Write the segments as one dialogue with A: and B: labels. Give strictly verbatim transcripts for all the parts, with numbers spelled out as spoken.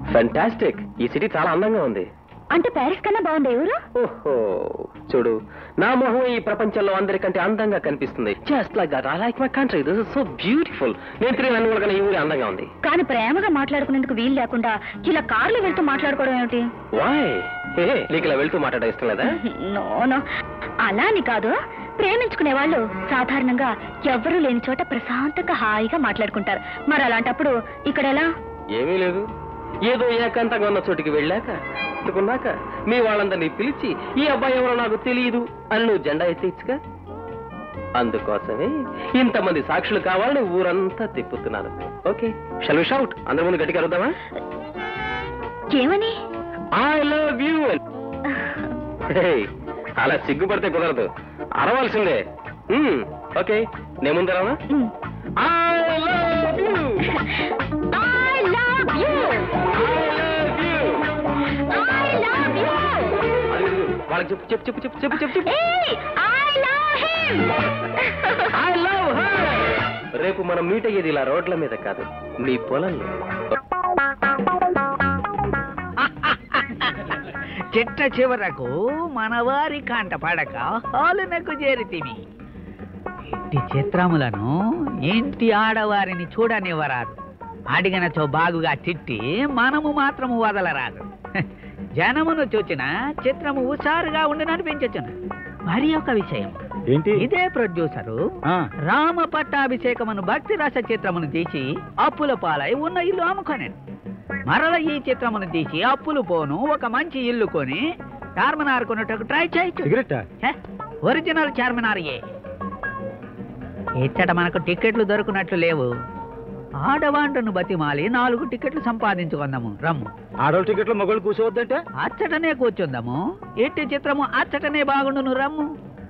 A: Fantastic. ఈ city చాలా అందంగా ఉంది.
B: అంటే ప్యారిస్ కన్నా బాగుంది ఎవరు?
A: ఓహో చూడు, నా మొహం ఈ ప్రపంచంలో అందరికంటే అందంగా కనిపిస్తుంది. Just like that. I like my country. This is so beautiful. నేను తిరిగి నన్ను కూడా ఈ ఊరి అందంగా ఉంది.
B: కానీ ప్రేమగా మాట్లాడుకునేందుకు వీలు లేకుండా ఇలా కార్లు వెళ్తూ మాట్లాడుకోవడం ఏమిటి?
A: వాయ్? హే, నీకు ఇలా వెళ్తూ మాట్లాడడం ఇష్టం లేదా?
B: నో నో, అలా అని కాదు. ప్రేమించుకునే వాళ్ళు సాధారణంగా ఎవ్వరూ లేని చోట ప్రశాంతంగా హాయిగా మాట్లాడుకుంటారు. మరి అలాంటప్పుడు ఇక్కడ ఎలా?
A: ఏమీ లేదు. ఏదో ఏకాంతంగా ఉన్న చోటికి వెళ్ళాక అనుకున్నాక మీ వాళ్ళందరినీ పిలిచి ఈ అబ్బాయి ఎవరో నాకు తెలియదు అని నువ్వు జెండా ఎత్తేచ్చుగా. అందుకోసమే ఇంతమంది సాక్షులు కావాలని ఊరంతా తిప్పుతున్నాను. Okay, shall we shout? అందరి ముందు గట్టిగా అరుద్దామా?
B: ఏమని?
A: I love you. అలా సిగ్గుపడితే కుదరదు, అరవాల్సిందే. ఓకే, నేను ముందు రావా? I love you. వాళ్ళకి చెప్పు చెప్పు చెప్పు చెప్పు చెప్పు చెప్పు చెప్పు. I love her. రేపు మనం మీట్ అయ్యేది ఇలా రోడ్ల మీద కాదు, నీ పొలంలో.
C: చిట్ట చివరకు మనవారి కాంట పడక హాలునకు చేరితివి. ఇంటి చిత్రములను ఇంటి ఆడవారిని చూడనివ్వరాదు. అడిగినచో బాగుగా తిట్టి మనము మాత్రము వదలరాదు. జనమును చూచిన చిత్రము హుషారుగా ఉండి నడిపించచ్చును. మరి ఒక విషయం ఏంటి? ఇదే ప్రొడ్యూసరు రామ పట్టాభిషేకమును భక్తి రస చిత్రమును తీసి అప్పుల పాలై ఉన్న ఇల్లు అమ్ముకొనేను. మరల ఈ చిత్రమును తీసి అప్పులు పోను ఒక మంచి ఇల్లు కొని చార్మినార్ కొనుటకు ట్రై చేయొచ్చు. ఒరిజినల్ చార్మినార్ ఏ ఇచ్చట మనకు టికెట్లు దొరుకునట్లు లేవు. ఆడవాంటను బతిమాలి నాలుగు టికెట్లు సంపాదించుకుందాము. రమ్ము.
D: ఆడవాళ్ళ టికెట్లు మగవాళ్ళు కూర్చోవద్దంటే
C: అచ్చటనే కూర్చుందాము. ఎట్టి చిత్రము అచ్చటనే బాగుండును. రమ్ము.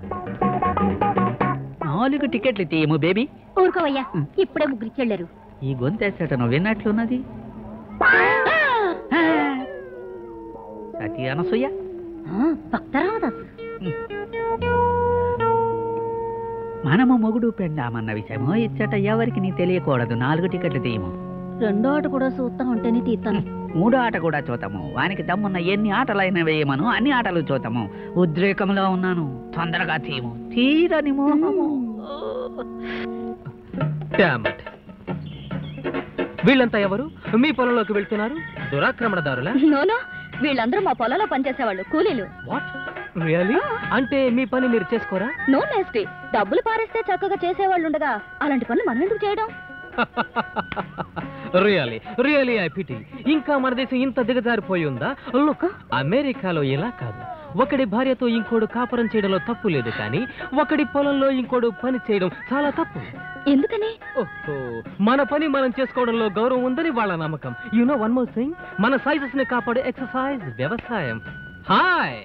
C: నాలుగు టికెట్లు తీయము బేబీ.
B: ఊరుకోవయ్యా, ఇప్పుడే ముగ్గురిచెళ్ళారు.
C: ఈ గొంతెచ్చటను విన్నట్లున్నది. సతీ అనసూయ,
B: భక్తరామదాస్.
C: మనము మొగుడు పెండామన్న విషయము ఇచ్చట ఎవరికి నీ తెలియకూడదు. నాలుగు టికెట్లు తీయము.
B: రెండో ఆట కూడా చూస్తా ఉంటేనే తీస్తాను.
C: మూడో ఆట కూడా చూద్దాము. వానికి దమ్మున్న ఎన్ని ఆటలైనా వేయమను అన్ని ఆటలు చూద్దాము. ఉద్రేకంలో ఉన్నాను, తొందరగా తీయము. తీరని మోహము.
A: వీళ్ళంతా ఎవరు? మీ పొలంలోకి వెళ్తున్నారు? దురాక్రమణదారులా?
B: నోనో, వీళ్ళందరూ మా పొలంలో పనిచేసేవాళ్ళు, కూలీలు.
A: What really? అంటే మీ పని మీరు చేసుకోరా?
B: No nasty. డబ్బులు పారేస్తే చక్కగా చేసేవాళ్ళు ఉండగా అలాంటి పనులు మనం ఎందుకు చేయడం?
A: Really really I pity. ఇంకా మన దేశం ఇంత దిగజారిపోయి ఉందా? లుక్, అమెరికాలో ఇలా కాదు. ఒకడి భార్యతో ఇంకోడు కాపురం చేయడంలో తప్పు లేదు, కానీ ఒకడి పొలంలో ఇంకోడు పని చేయడం చాలా తప్పు.
B: ఎందుకని?
A: ఓహో, మన పని మనం చేసుకోవడంలో గౌరవం ఉందని వాళ్ళ నమ్మకం. You know one more thing, మన సైజెస్ ని కాపాడే ఎక్సర్సైజ్ వ్యవసాయం. Hi,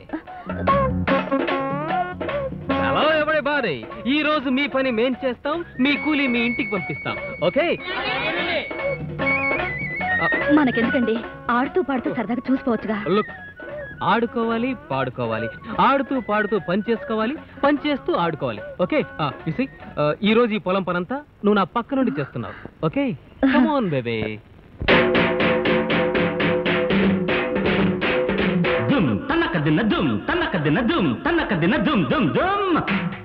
A: hello everybody. ఈ రోజు మీ పని మేం చేస్తాం, మీ కూలీ మీ ఇంటికి పంపిస్తాం. ఓకే?
B: మనకెందుకండి, ఆడుతూ పాడుతూ సరదాగా చూసుకోవచ్చుగా.
A: లుక్, ఆడుకోవాలి, పాడుకోవాలి, ఆడుతూ పాడుతూ పని చేసుకోవాలి, పని చేస్తూ ఆడుకోవాలి. ఓకే? చూసి ఈ రోజు ఈ పొలం పనంతా నువ్వు నా పక్క నుండి చేస్తున్నావు. Okay, come on baby.
E: దుమ్ తనక దిన దుమ్ తనక దిన దుమ్ తనక దిన దుమ్ దుమ్ దుమ్.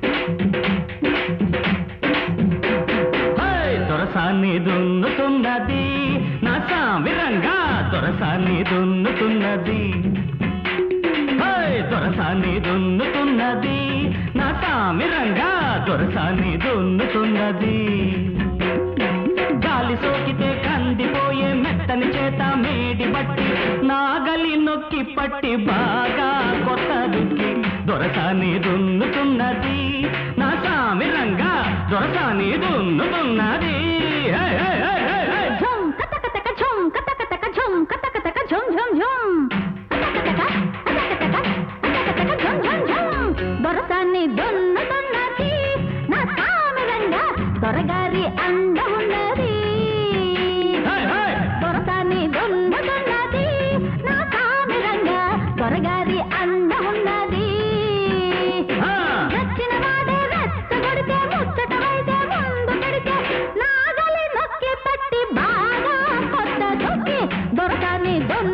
E: హై దొరసాని దున్నుతున్నది నా సామిరంగా, దొరసాని దున్నుతున్నది. హై దొరసాని దున్నుతున్నది నా సామిరంగా, దొరసాని దున్నుతున్నది. గాలి సోకితే కందిపోయే మెత్తని చేత మేడి బట్టి, నాగలి నొక్కి పట్టి బాగా కొత్త దుక్కి, దొరసాని దున్నుతున్నది నా సామిరంగా, దొరసాని దున్నుతున్నది.
B: దొరసాన్ని దున్నుతున్నది నా సామిరంగా, దొరగారి అండ ఉన్నది. దొరసాన్ని దున్నుతున్నది నా సామిరంగా, దొరగారి అండ ఉన్నది. వచ్చిన వాడే రెచ్చగొడితే, ముచ్చటమైతే ముందు పెడితే, నాగలి నొక్కి పట్టి బాగా కొత్త దొక్కి, దొరసాన్ని దున్ను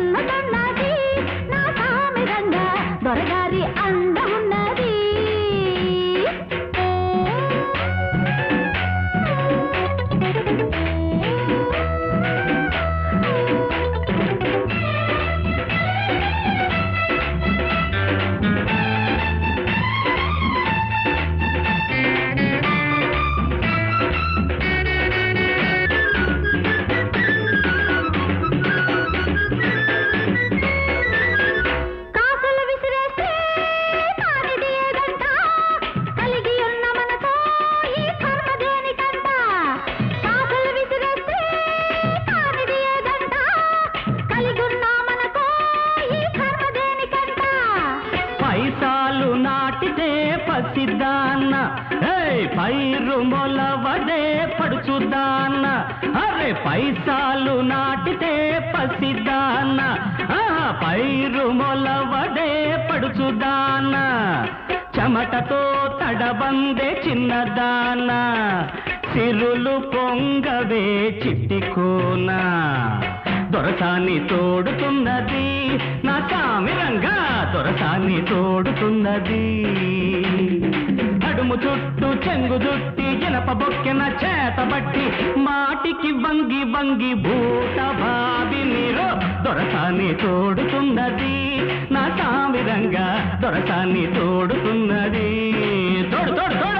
E: పసిదాన్న పైరు మొలవదే పడుచుదాన్న అరే పైసాలు నాటితే పసిదాన్న పైరు మొలవదే పడుచుదాన్న చెమటతో తడబందే చిన్నదాన సిరులు పొంగవే చిట్టికోన దొరసాన్ని తోడుతున్నది నా సామిరంగా దొరసాన్ని తోడుతున్నది అడుము చుట్టూ చెంగు చుట్టి జనప బొక్కెన చేతబట్టి మాటికి వంగి వంగి భూత భావి నీరో దొరసాన్ని తోడుతున్నది నా సామిరంగా దొరసాన్ని తోడుతున్నది తోడు తోడు తోడు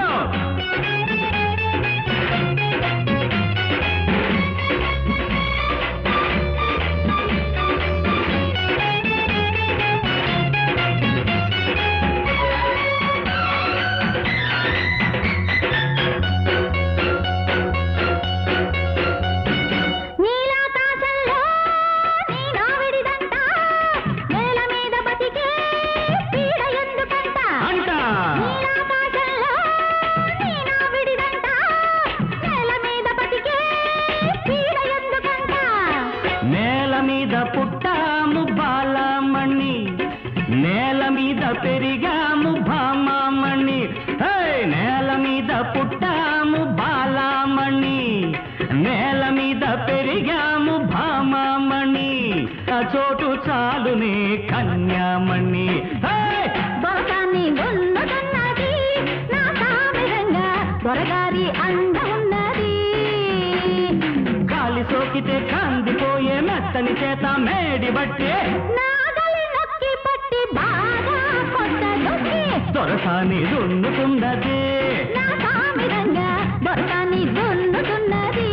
E: పుట్టాము బాలమణి నేల మీద పెరిగాము భామమణి నేల మీద పుట్టాము బాలమణి నేల మీద పెరిగాము భామమణి ఆ చోటు చాలునే కన్యామణి దొరగారి అండ ఉన్నది గాలి సోకితే కందిపోయే మెత్తని చేత మేడి బట్టి పట్టి బాగా దొరసాని దున్నుతున్నది దొరసాని దున్నుతున్నది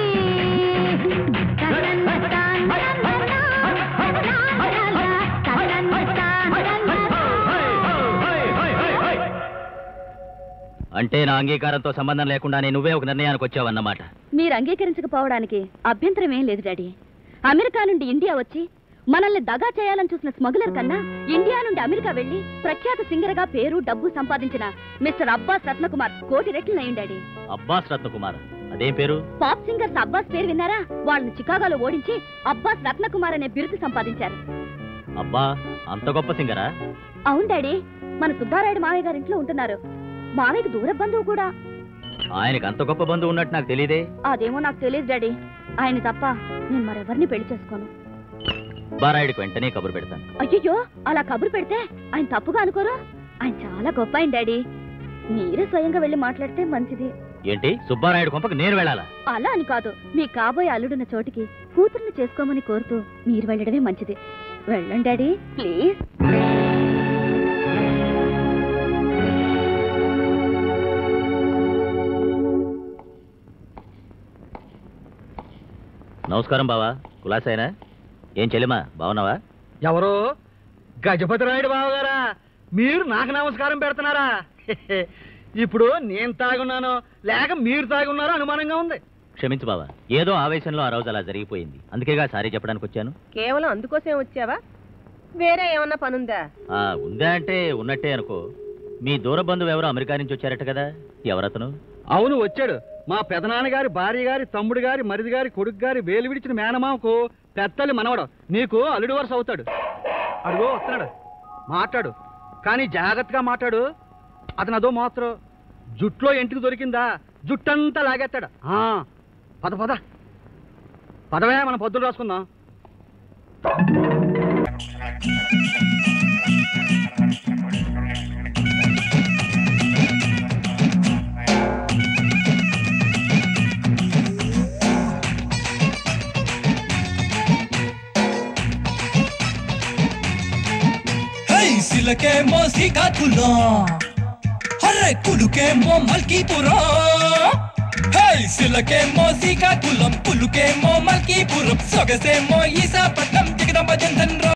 A: అంటే నా అంగీకారంతో సంబంధం లేకుండానే నువ్వే ఒక నిర్ణయానికి వచ్చావన్నమాట.
B: మీరు అంగీకరించకపోవడానికి అభ్యంతరం ఏం లేదు డాడీ. అమెరికా నుండి ఇండియా వచ్చి మనల్ని దగా చేయాలని చూసిన స్మగ్లర్ కన్నా ఇండియా నుండి అమెరికా వెళ్లి ప్రఖ్యాత సింగర్ గా పేరు డబ్బు సంపాదించిన మిస్టర్ అబ్బాస్ రత్నకుమార్ కోటి రెట్లు నయం డాడీ.
A: అబ్బాస్ రత్నకుమార్ అదేం పేరు?
B: పాప్ సింగర్స్ అబ్బాస్ పేరు విన్నారా? వాళ్ళని చికాగోలో ఓడించి అబ్బాస్ రత్నకుమార్ అనే బిరుదు సంపాదించారు.
A: అబ్బా అంత గొప్ప సింగరా?
B: అవును డాడీ. మన సుబ్బారాయుడు మావయ్య గారి ఇంట్లో ఉంటున్నారు. మావయ్యకి దూర బంధువు కూడా.
A: ఆయనకి అంత గొప్ప బంధువు ఉన్నట్టు నాకు తెలియదే.
B: అదేమో నాకు తెలియదు డాడీ. ఆయన తప్ప నేను మరెవరిని పెళ్లి చేసుకోను.
A: సుబ్బారాయుడికి వెంటనే కబురు పెడతాను.
B: అయ్యో అలా కబురు పెడితే ఆయన తప్పుగా అనుకోరు. ఆయన చాలా గొప్ప ఆయన డాడీ. మీరే స్వయంగా వెళ్ళి మాట్లాడితే మంచిది.
A: ఏంటి సుబ్బారాయుడు కొంపకి నేను వెళ్ళాలా?
B: అలా అని కాదు, మీ కాబోయే అల్లుడున్న చోటికి కూతుర్ని చేసుకోమని కోరుతూ మీరు వెళ్ళడమే మంచిది. వెళ్ళండి డాడీ ప్లీజ్.
A: నమస్కారం బావా. కులాసైనా? ఏం చెల్లిమా బావున్నావా?
D: ఎవరు? గజపతి రాయుడు బావగారా? మీరు నాకు నమస్కారం పెడుతున్నారా? ఇప్పుడు నేను తాగున్నానో లేక మీరు తాగున్నారో అనుమానంగా ఉంది.
A: క్షమించు బావా, ఏదో ఆవేశంలో ఆ రోజు అలా జరిగిపోయింది. అందుకేగా సారీ చెప్పడానికి వచ్చాను.
F: కేవలం అందుకోసం వచ్చావా? వేరే ఏమన్నా పనుందా?
A: ఆ ఉందా అంటే ఉన్నట్టే అనుకో. మీ దూర బంధువు ఎవరో అమెరికా నుంచి వచ్చారట కదా, ఎవరతను?
D: అవును వచ్చాడు. మా పెదనాన్నగారి భార్య గారి తమ్ముడు గారి మరిది గారి కొడుకు గారి వేలు విడిచిన మేనమామకు పెద్దల్లి మనవడు. నీకు అల్లుడు వరుస అవుతాడు. అడుగో వస్తున్నాడు, మాట్లాడు. కానీ జాగ్రత్తగా మాట్లాడు. అతను అదో మాత్రం జుట్లో ఎంటికి దొరికిందా జుట్టంతా లాగేస్తాడు. పద పద పదవే, మనం పొద్దులు రాసుకుందాం.
G: సిలకే మో శ్రీకాకుళం, హర్రే కులుకే మో మల్కీపురం. హే సిలకే మో శ్రీకాకుళం, కులుకే మో మల్కీపురం, సొగసే మో ఈసాపట్నం, జగదంబ జంధన్.